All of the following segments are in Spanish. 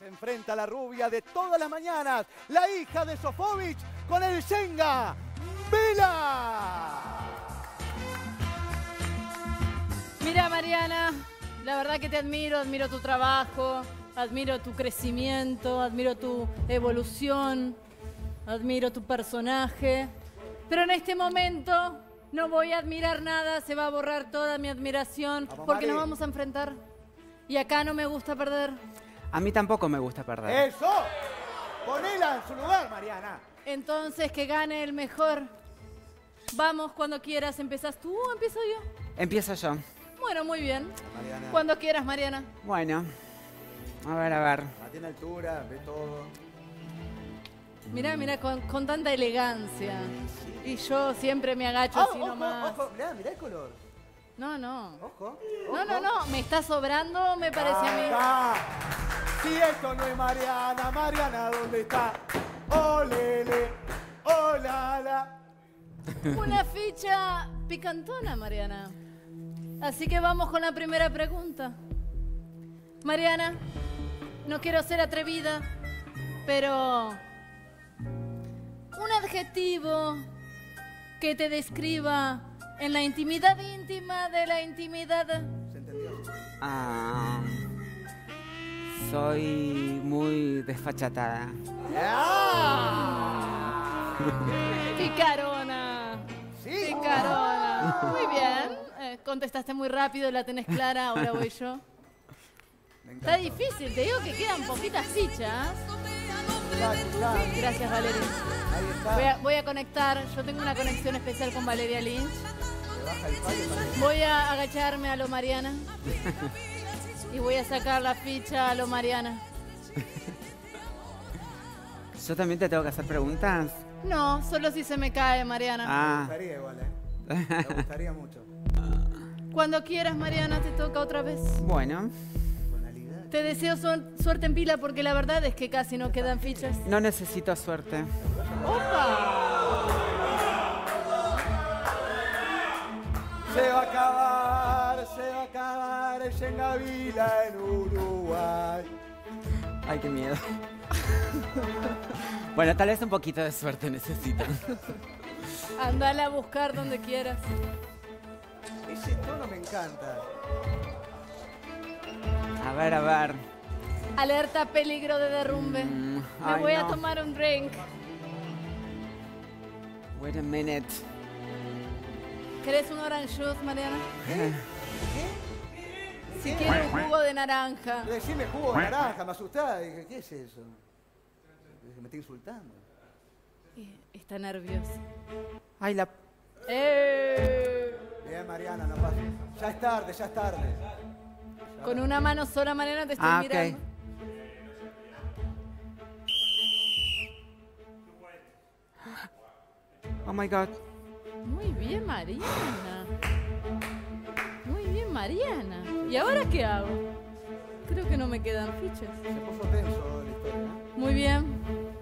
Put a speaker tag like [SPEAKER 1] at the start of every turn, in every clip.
[SPEAKER 1] enfrenta a la rubia de todas las mañanas, la hija de Sofovich, con el Shenga Vila.
[SPEAKER 2] Mira, Mariana, la verdad que te admiro, admiro tu trabajo, admiro tu crecimiento, admiro tu evolución, admiro tu personaje. Pero en este momento no voy a admirar nada, se va a borrar toda mi admiración, porque nos vamos a enfrentar. Y acá no me gusta perder.
[SPEAKER 3] A mí tampoco me gusta perder.
[SPEAKER 1] ¡Eso! Ponela en su lugar, Mariana.
[SPEAKER 2] Entonces, que gane el mejor. Vamos, cuando quieras. ¿Empezás tú o empiezo yo?
[SPEAKER 3] Empiezo yo.
[SPEAKER 2] Bueno, muy bien.
[SPEAKER 1] Mariana.
[SPEAKER 2] Cuando quieras, Mariana.
[SPEAKER 3] Bueno. A ver, a ver.
[SPEAKER 1] Tiene altura, ve todo.
[SPEAKER 2] Mirá, mirá, con tanta elegancia. Y yo siempre me agacho así nomás.
[SPEAKER 1] Ojo, mirá, mirá el color.
[SPEAKER 2] No, no.
[SPEAKER 1] Ojo.
[SPEAKER 2] No. ¿Me está sobrando? Me parece a mí.
[SPEAKER 1] Ah, si esto no es Mariana, Mariana, ¿dónde está? Olele, olala.
[SPEAKER 2] Una ficha picantona, Mariana. Así que vamos con la primera pregunta. Mariana, no quiero ser atrevida, pero un adjetivo que te describa en la intimidad íntima de la intimidad.
[SPEAKER 1] ¿Se entendió?
[SPEAKER 3] Ah, soy muy desfachatada.
[SPEAKER 2] Picarona.
[SPEAKER 1] ¿Sí?
[SPEAKER 2] Picarona. Muy bien. Contestaste muy rápido, la tenés clara, ahora voy yo. Está difícil, te digo que quedan poquitas fichas. Gracias, Valeria.
[SPEAKER 1] Ahí está.
[SPEAKER 2] Voy a conectar, yo tengo una conexión especial con Valeria Lynch. Voy a agacharme a lo Mariana. Y voy a sacar la ficha a lo Mariana.
[SPEAKER 3] ¿Yo también te tengo que hacer preguntas?
[SPEAKER 2] No, solo si se me cae, Mariana.
[SPEAKER 1] Me
[SPEAKER 3] Ah,
[SPEAKER 1] gustaría igual, Me gustaría mucho.
[SPEAKER 2] Cuando quieras, Mariana, te toca otra vez.
[SPEAKER 3] bueno.
[SPEAKER 2] Te deseo suerte en pila porque la verdad es que casi no quedan fichas.
[SPEAKER 3] No necesito suerte.
[SPEAKER 2] ¡Opa!
[SPEAKER 1] Se va a acabar el Shenga Vila en Uruguay.
[SPEAKER 3] Ay, qué miedo. Bueno, tal vez un poquito de suerte necesito.
[SPEAKER 2] Andala a buscar donde quieras.
[SPEAKER 1] Ese tono me encanta.
[SPEAKER 3] A ver, a ver.
[SPEAKER 2] Alerta peligro de derrumbe. Me
[SPEAKER 3] ay,
[SPEAKER 2] voy a
[SPEAKER 3] no.
[SPEAKER 2] tomar un drink.
[SPEAKER 3] Wait a minute.
[SPEAKER 2] ¿Querés un orange juice, Mariana?
[SPEAKER 1] ¿Qué?
[SPEAKER 2] Si quieres un jugo de naranja.
[SPEAKER 1] Decime jugo de naranja, me asustaba. Dije, ¿qué es eso? Dije, me está insultando.
[SPEAKER 2] Está nerviosa.
[SPEAKER 3] Ay, la...
[SPEAKER 1] Bien, Mariana, no pasa. Ya es tarde, ya es tarde.
[SPEAKER 2] Con una mano sola, Mariana, te estoy
[SPEAKER 3] Ah,
[SPEAKER 2] mirando.
[SPEAKER 3] ok. Oh my God.
[SPEAKER 2] Muy bien, Mariana. Muy bien, Mariana. ¿Y ahora qué hago? Creo que no me quedan fichas.
[SPEAKER 1] Se puso tenso la historia.
[SPEAKER 2] Muy bien.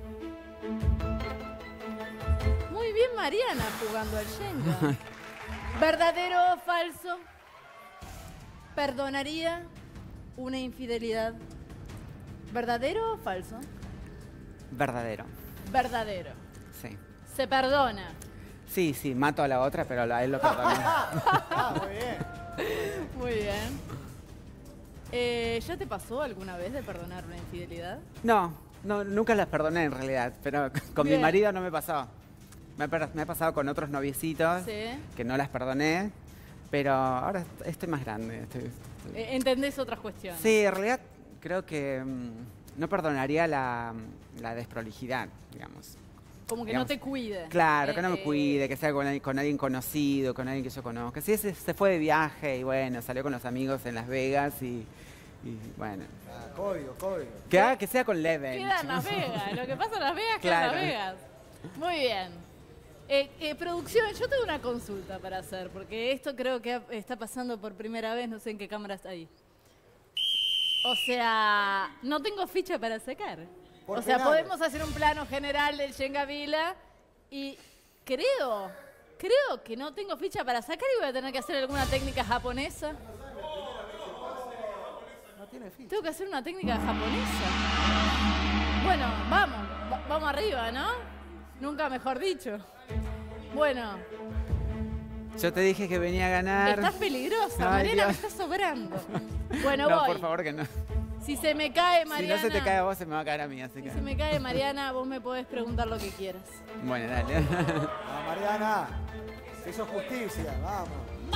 [SPEAKER 2] Muy bien, Mariana, jugando al Shenga. ¿Verdadero o falso? ¿Perdonaría una infidelidad? ¿Verdadero o falso?
[SPEAKER 3] Verdadero.
[SPEAKER 2] Verdadero.
[SPEAKER 3] Sí.
[SPEAKER 2] Se perdona.
[SPEAKER 3] Sí, sí, mato a la otra, pero a él lo perdono.
[SPEAKER 1] Ah, muy bien.
[SPEAKER 2] Muy bien. ¿Ya te pasó alguna vez de perdonar una infidelidad?
[SPEAKER 3] No, nunca las perdoné en realidad, pero con mi
[SPEAKER 2] Bien.
[SPEAKER 3] marido no me pasó. Me ha pasado con otros noviecitos
[SPEAKER 2] Sí.
[SPEAKER 3] que no las perdoné, pero ahora estoy más grande.
[SPEAKER 2] ¿Entendés otras cuestiones?
[SPEAKER 3] Sí, en realidad creo que no perdonaría la desprolijidad, digamos.
[SPEAKER 2] Como que
[SPEAKER 3] Digamos,
[SPEAKER 2] no te cuide.
[SPEAKER 3] Claro, que no me cuide, que sea con alguien conocido, con alguien que yo conozca. Sí, se fue de viaje y bueno, salió con los amigos en Las Vegas y bueno.
[SPEAKER 1] Ah, código.
[SPEAKER 3] Que sea con Leven.
[SPEAKER 2] Queda en Las Vegas. Lo que pasa en Las Vegas queda
[SPEAKER 3] Claro.
[SPEAKER 2] en Las Vegas. Muy bien. Producción, yo tengo una consulta para hacer, porque esto creo que está pasando por primera vez, no sé en qué cámara está ahí. O sea, no tengo ficha para sacar.
[SPEAKER 1] Por
[SPEAKER 2] O sea,
[SPEAKER 1] penales.
[SPEAKER 2] podemos hacer un plano general del Shenga Vila y creo que no tengo ficha para sacar y voy a tener que hacer alguna técnica japonesa.
[SPEAKER 1] No tiene ficha.
[SPEAKER 2] Tengo que hacer una técnica japonesa. Bueno, vamos. Vamos arriba, ¿no? Nunca mejor dicho. Bueno.
[SPEAKER 3] Yo te dije que venía a ganar.
[SPEAKER 2] Estás peligrosa,
[SPEAKER 3] Ay,
[SPEAKER 2] Mariana,
[SPEAKER 3] Dios.
[SPEAKER 2] me estás sobrando. Bueno,
[SPEAKER 3] No,
[SPEAKER 2] voy.
[SPEAKER 3] por favor que no.
[SPEAKER 2] Si se me cae, Mariana...
[SPEAKER 3] Si no se te cae a vos, se me va a caer a mí, así que...
[SPEAKER 2] Si se me cae, Mariana, vos me podés preguntar lo que quieras.
[SPEAKER 3] Bueno, dale.
[SPEAKER 1] Vamos, Mariana. Se hizo justicia, vamos.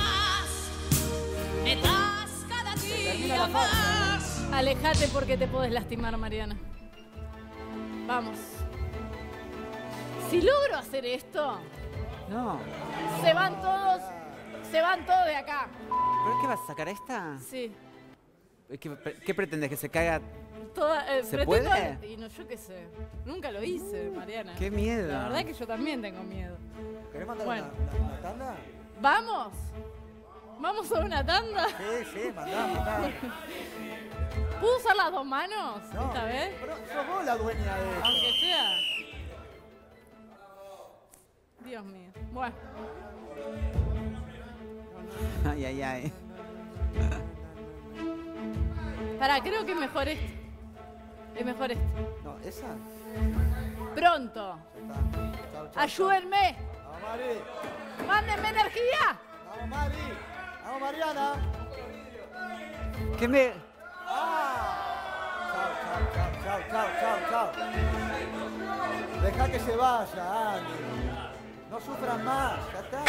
[SPEAKER 4] Me das cada
[SPEAKER 1] termina
[SPEAKER 4] día
[SPEAKER 1] la foto.
[SPEAKER 4] más.
[SPEAKER 2] Alejate porque te podés lastimar, Mariana. Vamos. Si logro hacer esto,
[SPEAKER 3] No.
[SPEAKER 2] se van todos de acá.
[SPEAKER 3] ¿Pero qué vas a sacar esta?
[SPEAKER 2] Sí.
[SPEAKER 3] ¿Qué pretendes? ¿Que se caiga? ¿Se
[SPEAKER 2] pretendo-
[SPEAKER 3] puede?
[SPEAKER 2] Y no, yo qué sé. Nunca lo hice, Mariana.
[SPEAKER 3] ¡Qué miedo!
[SPEAKER 2] La verdad que yo también tengo miedo.
[SPEAKER 1] ¿Querés mandar
[SPEAKER 2] Bueno.
[SPEAKER 1] una tanda?
[SPEAKER 2] ¿Vamos? ¿Vamos a una tanda?
[SPEAKER 1] Sí, mandá.
[SPEAKER 2] ¿Puedo usar las dos manos
[SPEAKER 1] No,
[SPEAKER 2] esta vez?
[SPEAKER 1] Pero sos vos la dueña de esto.
[SPEAKER 2] Aunque sea. Dios mío. Bueno,
[SPEAKER 3] Ay, ay, ay.
[SPEAKER 2] creo que es mejor esto. Es mejor esto.
[SPEAKER 1] No, esa.
[SPEAKER 2] Pronto.
[SPEAKER 1] Chau, chau.
[SPEAKER 2] Ayúdenme.
[SPEAKER 1] Vamos, Mari.
[SPEAKER 2] Mándenme energía.
[SPEAKER 1] Vamos, Mari. Vamos, Mariana.
[SPEAKER 3] ¿Qué me...?
[SPEAKER 1] Chau. Deja que se vaya, Andy. No sufran más, ya está.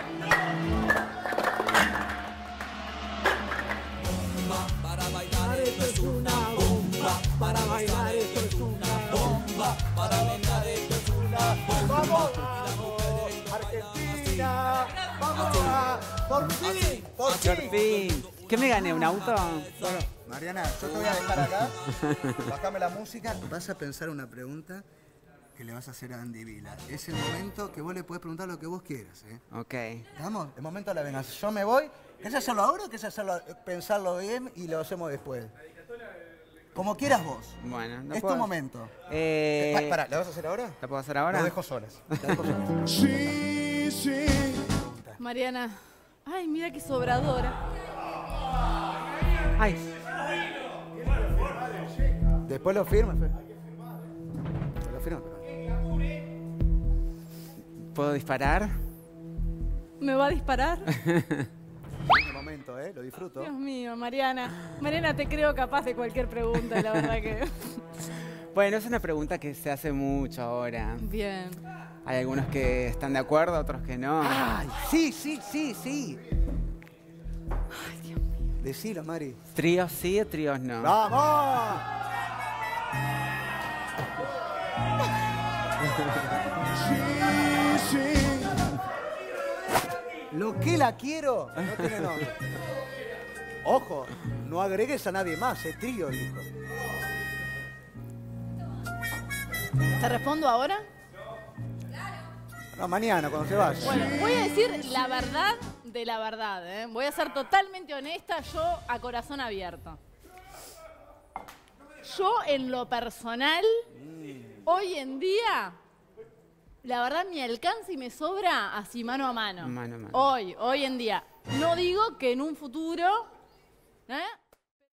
[SPEAKER 4] Para bailar esto es una bomba. Para bailar esto es una bomba. Para bailar esto es una bomba.
[SPEAKER 1] ¡Vamos! ¡Argentina! ¡Vamos! ¡Por fin! ¡Por
[SPEAKER 3] Por
[SPEAKER 1] fin!
[SPEAKER 3] fin. ¿Qué me gané? ¿Un auto?
[SPEAKER 1] Bueno, Mariana, yo te voy a dejar acá. Bajame la música. Vas a pensar una pregunta que le vas a hacer a Andy Vila. Es el momento que vos le podés preguntar lo que vos quieras, ¿eh?
[SPEAKER 3] Ok.
[SPEAKER 1] Vamos, el momento de la venganza. Yo me voy. ¿Querés hacerlo ahora o querés pensarlo bien y lo hacemos después? Como quieras vos.
[SPEAKER 3] Bueno, no
[SPEAKER 1] Es
[SPEAKER 3] puedo...
[SPEAKER 1] tu momento.
[SPEAKER 3] Eh,
[SPEAKER 1] Pará, ¿la vas a hacer ahora?
[SPEAKER 3] ¿La puedo hacer ahora?
[SPEAKER 1] Lo dejo solas. La dejo solas.
[SPEAKER 2] Mariana. Ay, mira qué sobradora.
[SPEAKER 3] Ay,
[SPEAKER 1] Después lo firmas, Fer. Lo firmas.
[SPEAKER 3] ¿puedo disparar?
[SPEAKER 2] ¿Me va a disparar?
[SPEAKER 1] El momento, lo disfruto.
[SPEAKER 2] Dios mío, Mariana. Mariana, te creo capaz de cualquier pregunta, la verdad que...
[SPEAKER 3] Bueno, es una pregunta que se hace mucho ahora.
[SPEAKER 2] Bien.
[SPEAKER 3] Hay algunos que están de acuerdo, otros que no.
[SPEAKER 1] ¡Ay! Sí. Decilo, Mari.
[SPEAKER 3] ¿Tríos sí o tríos no?
[SPEAKER 1] ¡Vamos! Lo que la quiero no tiene nombre. Ojo, no agregues a nadie más, es trío, dijo.
[SPEAKER 2] ¿Te respondo ahora?
[SPEAKER 1] No, mañana, cuando se vaya.
[SPEAKER 2] Bueno, voy a decir la verdad de la verdad, ¿eh? Voy a ser totalmente honesta, yo a corazón abierto. Yo, en lo personal, hoy en día, la verdad me alcanza y me sobra así mano a mano.
[SPEAKER 3] Mano a mano.
[SPEAKER 2] Hoy en día. No digo que en un futuro, ¿eh?